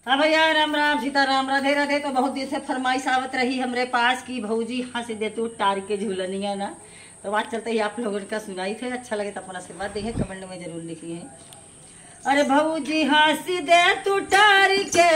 हाँ भैया, राम राम सीताराम, राधे राधे। तो बहुत दिन से फरमाइश आवत रही हमरे पास की भौजी हंस दे तू टार के झूलनिया ना। तो बात चलते ही आप लोगों का सुनाई थे, अच्छा लगे तो अपना आशीर्वाद देंगे, कमेंट में जरूर लिखिए। अरे भौजी हंस दे तू टार के